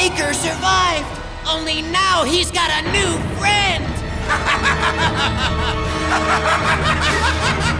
Faker survived! Only now he's got a new friend!